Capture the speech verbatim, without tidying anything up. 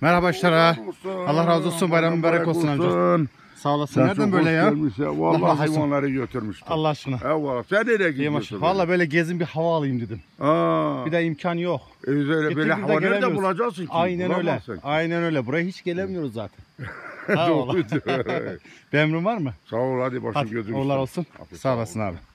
Merhaba Işlara. Allah razı olsun, bayramın mübarek olsun amca. Sağ olasın. Sen nereden böyle ya? ya? Vallahi hayvanları götürmüştüm. Allah aşkına. Eyvallah. Sen nereye gidiyorsun? Vallahi böyle gezin bir hava alayım dedim. Aa. Bir de imkan yok. E böyle, böyle hava nerede bulacaksın ki? Aynen öyle. Ki. Aynen öyle. Buraya hiç gelemiyoruz zaten. Doğru. Bir emrin var mı? Sağ ol, hadi başın gözün. Allah olsun. Sağ olasın abi.